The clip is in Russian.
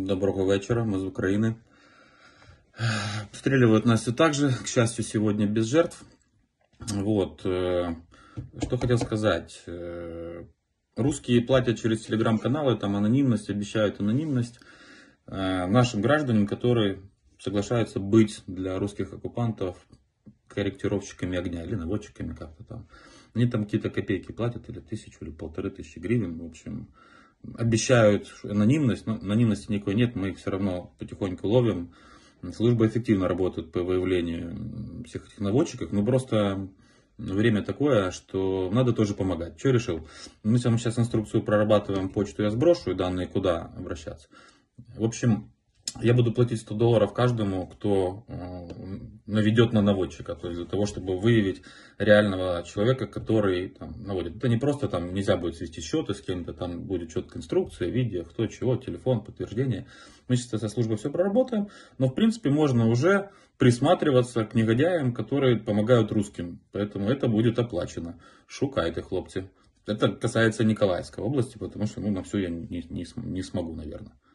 Доброго вечера, мы из Украины. Обстреливают нас все так же, к счастью, сегодня без жертв. Вот, что хотел сказать. Русские платят через телеграм-каналы, там анонимность, обещают анонимность нашим гражданам, которые соглашаются быть для русских оккупантов корректировщиками огня или наводчиками как-то там. Они там какие-то копейки платят, или 1000, или 1500 гривен, в общем. Обещают анонимность, но анонимности никакой нет, мы их все равно потихоньку ловим. Службы эффективно работают по выявлению всех этих наводчиков, но просто время такое, что надо тоже помогать. Что решил? Мы сейчас инструкцию прорабатываем, почту я сброшу и данные, куда обращаться. В общем, я буду платить $100 каждому, кто наведет на наводчика, то есть для того, чтобы выявить реального человека, который там наводит. Это не просто там нельзя будет свести счеты с кем-то, там будет четкая инструкция, видео, кто, чего, телефон, подтверждение. Мы сейчас со службой все проработаем, но в принципе можно уже присматриваться к негодяям, которые помогают русским, поэтому это будет оплачено. Шукайте, хлопцы. Это касается Николаевской области, потому что на всю я не смогу, наверное.